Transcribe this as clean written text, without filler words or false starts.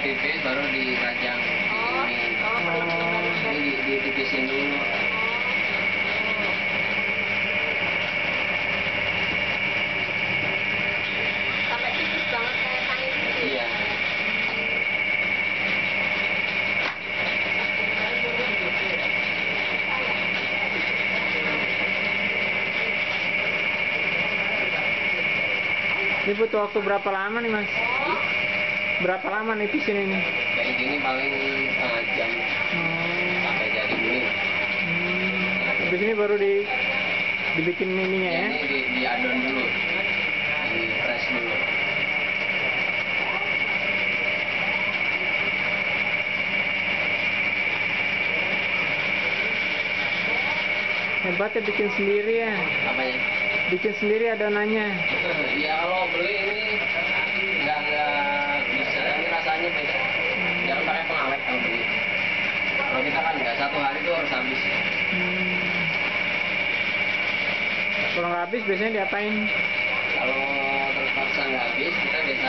tipis baru dirajang ini. Ini ditipisin dulu. Sampai tipis banget kayak kain gitu. Iya. Ini butuh waktu berapa lama nih Mas? Berapa lama nih pisin ini? Kayak gini paling setengah jam sampai jadi gini. Habis ini baru dibikin ininya ya? Ini diadon dulu, di press dulu. Hebat ya bikin sendiri ya? Apanya? Bikin sendiri adonannya. Ya kalau beli ini nggak bisa, ini rasanya beda. Jangan pakai pengawet kalau beli. Kalau kita kan nggak, satu hari itu harus habis. Kalau nggak habis biasanya diapain? Kalau terpaksa nggak habis, kita biasa